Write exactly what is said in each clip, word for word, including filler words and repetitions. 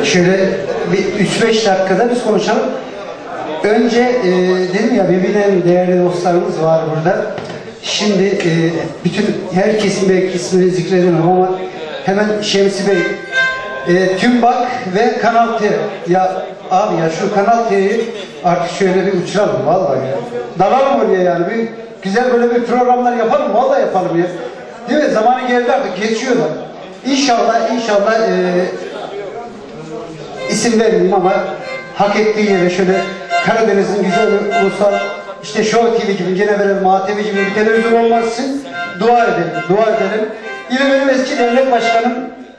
şöyle bir üç beş dakikada biz konuşalım. Önce e, dedim ya birbirine değerli dostlarımız var burada. Şimdi e, bütün herkesin belki ismini zikredemem ama hemen Şemsi Bey, e, TÜMBAK ve Kanal T. Ya abi ya şu Kanal T'yi artık şöyle bir uçuralım vallahi ya. Dalalım oraya yani. Bir güzel böyle bir programlar yapalım, vallahi yapalım ya. Değil mi? Zamanı geldi artık, geçiyorlar. İnşallah, inşallah e, isim vermeyeyim ama hak ettiği yere şöyle Karadeniz'in güzel ulusal işte Show T V gibi, gene verelim A T V gibi bir televizyon olması için dua edelim, dua edelim. Yine benim eski devlet başkanım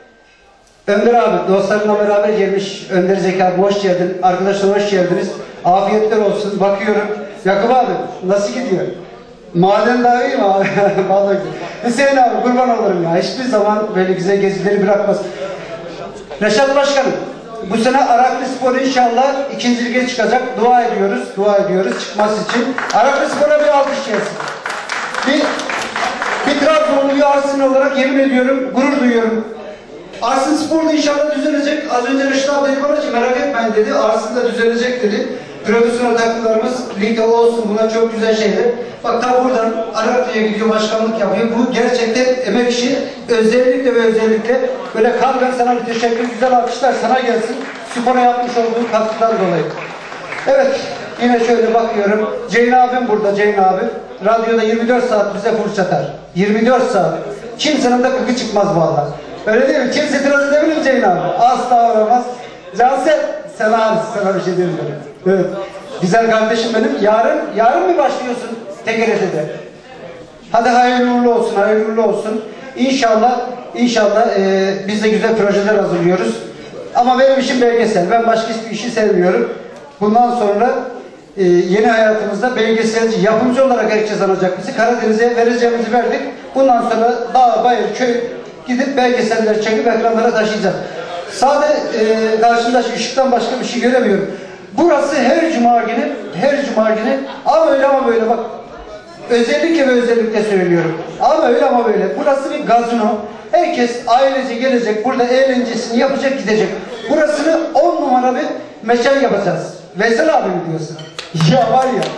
Önder abi, dostlarımla beraber gelmiş. Önder Zeki abi hoş geldin. Arkadaşlar hoş geldiniz. Afiyetler olsun. Bakıyorum. Yakup abi nasıl gidiyor? Maden daha iyi mi abi? Vallahi. Hüseyin abi kurban olurum ya. Hiçbir zaman böyle güzel gezileri bırakmaz. Reşat Başkanım, bu sene Araklı Spor inşallah ikinci lige çıkacak. Dua ediyoruz, dua ediyoruz çıkması için. Araklı Spor'a bir alkış gelsin. Bir, bir Trabzonlu bir Arsın olarak yemin ediyorum, gurur duyuyorum. Arsın Spor'da inşallah düzelecek. Az önce Reşat abi dedi bana ki merak etmeyin dedi. Arsın da düzelecek dedi. Profesyonel takımlarımız ligde olsun, buna çok güzel şeyler. Bak tam buradan Araklı'ya gidiyor, başkanlık yapıyor. Bu gerçekten emek işi. Özellikle ve özellikle böyle kalben sana bir teşekkür, güzel alkışlar sana gelsin. Spora yapmış olduğun katkıdan dolayı. Evet, yine şöyle bakıyorum. Ceyn abim burada, Ceyn abi. Radyoda yirmi dört saat bize fırsat atar. yirmi dört saat. Kimsenin de kıkı çıkmaz vallahi. Öyle değil mi? Kimse itiraz edebilir mi Ceyn abi? Asla uğramaz. Cansel, sana, sana bir şey demiyorum. Evet. Güzel kardeşim benim. Yarın, yarın mı başlıyorsun T G R T'de? Hadi hayırlı uğurlu olsun, hayırlı uğurlu olsun. İnşallah, inşallah e, biz de güzel projeler hazırlıyoruz. Ama benim işim belgesel. Ben başka hiçbir işi sevmiyorum. Bundan sonra e, yeni hayatımızda belgeselci, yapımcı olarak herkes anacak bizi. Karadeniz'e vereceğimizi verdik. Bundan sonra dağ, bayır, köy gidip belgeseller çekip ekranlara taşıyacağız. Sade e, karşımda ışıktan başka bir şey göremiyorum. Burası her cuma günü, her cuma günü ama öyle ama böyle bak. Özellikle ve özellikle söylüyorum. Ama öyle ama böyle. Burası bir gazino. Herkes ailece gelecek, burada eğlencesini yapacak, gidecek. Burasını on numara bir mekan yapacağız. Veysel abi mi diyorsun? Ya var ya.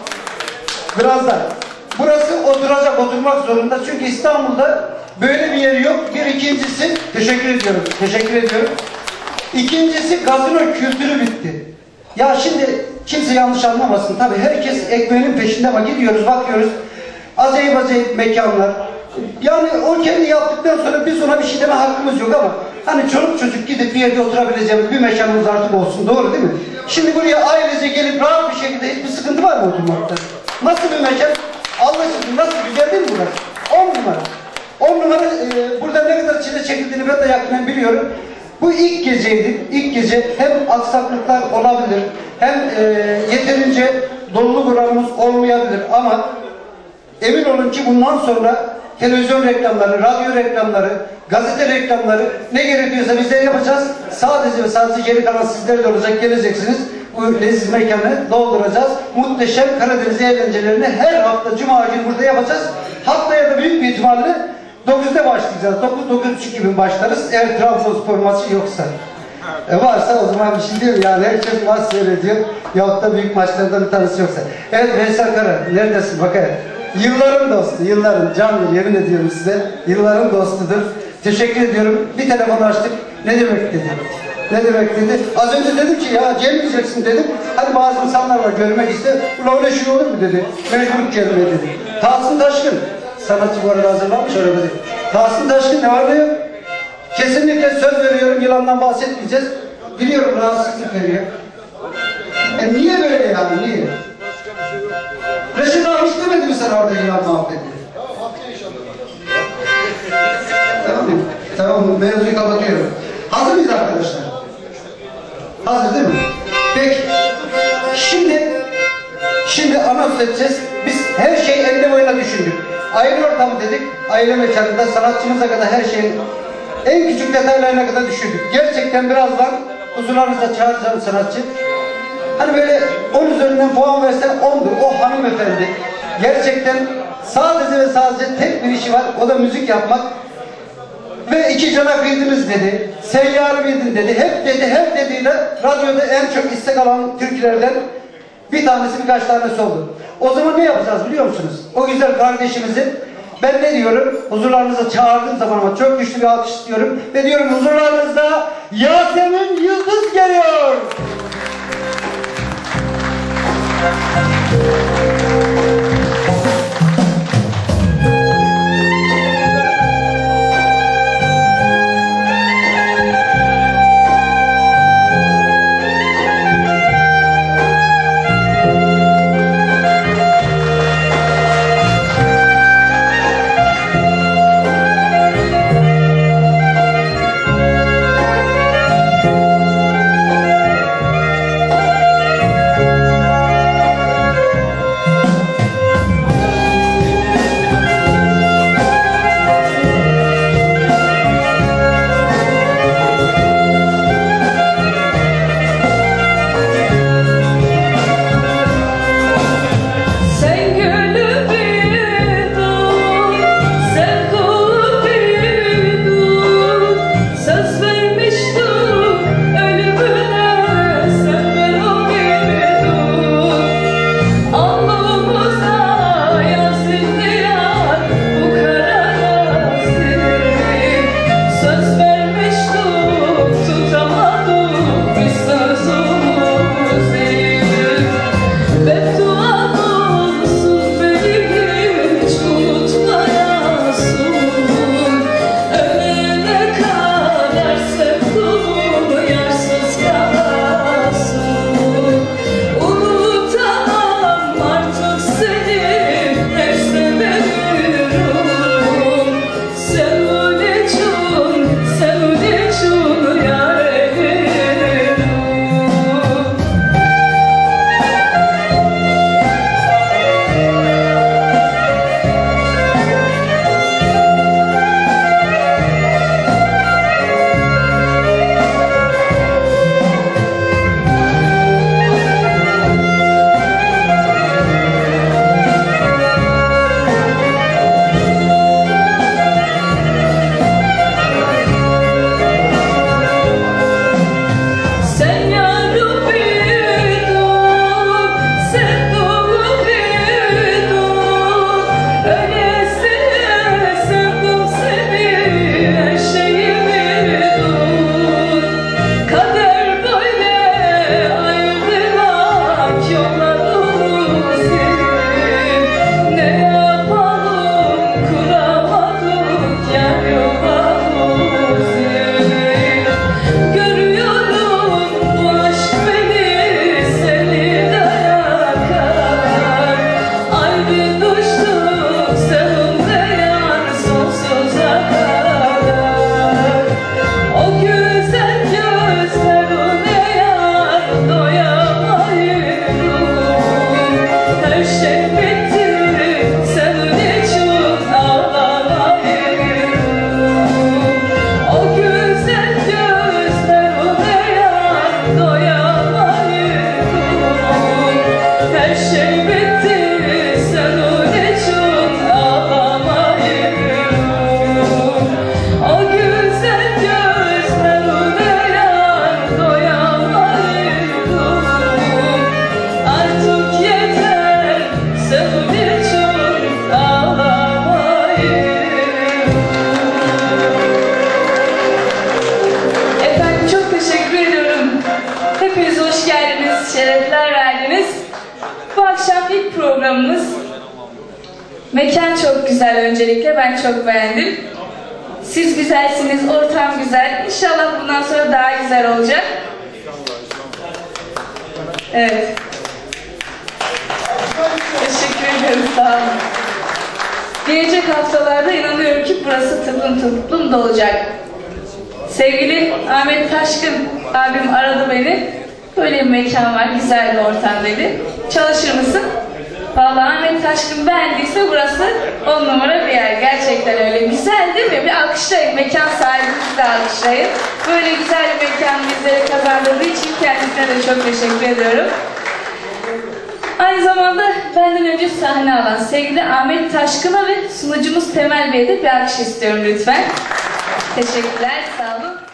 Birazdan. Burası oturacak, oturmak zorunda. Çünkü İstanbul'da böyle bir yeri yok. Bir ikincisi, teşekkür ediyorum, teşekkür ediyorum. İkincisi gazino kültürü bitti. Ya şimdi kimse yanlış anlamasın. Tabii herkes ekmeğinin peşinde ama gidiyoruz, bakıyoruz. Acayip acayip mekanlar. Yani o kendi yaptıktan sonra biz ona bir şey deme hakkımız yok ama hani çoluk çocuk gidip bir yerde oturabileceğimiz bir mekanımız artık olsun. Doğru değil mi? Şimdi buraya ailece gelip rahat bir şekilde hiçbir sıkıntı var mı oturmakta? Nasıl bir mekan? Allah aşkına nasıl, güzel değil mi burası? On numara. On numara e, burada ne kadar çile çekildiğini ben de yakından biliyorum. Bu ilk geceydi. İlk gece hem aksaklıklar olabilir, hem e, yeterince doluluk oranımız olmayabilir ama emin olun ki bundan sonra televizyon reklamları, radyo reklamları, gazete reklamları ne gerekiyorsa bizler yapacağız. Sadece ve sadece geri kalan sizler de olacak, geleceksiniz. Bu leziz mekanı dolduracağız. Muhteşem Karadeniz eğlencelerini her hafta Cuma günü burada yapacağız. Haftaya da büyük bir ihtimalle dokuzda başlayacağız. dokuz dokuz buçuk gibi başlarız. Eğer Trabzonspor maçı yoksa. E varsa o zaman bir şey değil mi? Yani herkes maç seyrediyor. Yahut da büyük maçlardan bir tanesi yoksa. Evet Veysel Kara, neredesin? Bakayım. Yılların dostu, yılların. Candır, yemin ediyorum size. Yılların dostudur. Teşekkür ediyorum. Bir telefon açtık. Ne demek dedi. Ne demek dedi. Az önce dedim ki ya gelmeyeceksin dedim. Hani bazı insanlar var görmek ister. Ulan öyle şey olur mu dedi. Mecbur gelme dedi. Tahsin Taşkın. Sanatçı bu arada hazırlanmış öyle dedi. Tahsin Taşkın ne var ne yok? Kesinlikle söz veriyorum, yılandan bahsetmeyeceğiz. Biliyorum rahatsızlık veriyor. E niye böyle yani, niye? Reşit abi hiç demedi mi sen orada yılan muhabbeti? Tamam mı? Tamam mı? Mevzuyu kapatıyorum. Hazır mıyız arkadaşlar? Hazır değil mi? Peki. Şimdi, şimdi anons edeceğiz. Biz her şeyi elde boyuna düşündük. Aile ortamı dedik, aile mekanında sanatçımıza kadar her şeyin en küçük detaylarına kadar düşündük. Gerçekten birazdan huzurlarınıza çağıracağım sanatçı. Hani böyle on üzerinden puan versen ondur. O hanımefendi gerçekten sadece ve sadece tek bir işi var. O da müzik yapmak. Ve iki cana kıydınız dedi. Seyyar miydin dedi. Hep dedi, hep dediğiyle radyoda en çok istek alan türkülerden bir tanesi, birkaç tanesi oldu. O zaman ne yapacağız biliyor musunuz? O güzel kardeşimizin ben ne diyorum? Huzurlarınıza çağırdığım zaman ama çok güçlü bir alkış istiyorum. Ve diyorum huzurlarınızda Yasemin Yıldız geliyor. şerefler verdiniz. Bu akşam ilk programımız. Mekan çok güzel öncelikle. Ben çok beğendim. Siz güzelsiniz, ortam güzel. İnşallah bundan sonra daha güzel olacak. Evet. Teşekkür ederim, sağ olun. Gelecek haftalarda inanıyorum ki burası tıklım tıklım dolacak. Sevgili Ahmet Taşkın abim aradı beni. Böyle bir mekan var, güzel bir ortam dedi. Çalışır mısın? Vallahi Ahmet Taşkın beğendiyse burası on numara bir yer. Gerçekten öyle. Güzel değil mi? Bir alkışlayın. Mekan sahibimizi de alkışlayın. Böyle güzel bir mekan bizlere kazandırdığı için kendisine de çok teşekkür ediyorum. Aynı zamanda benden önce sahne alan sevgili Ahmet Taşkın'a ve sunucumuz Temel Bey'e de bir alkış istiyorum lütfen. Teşekkürler, sağ olun.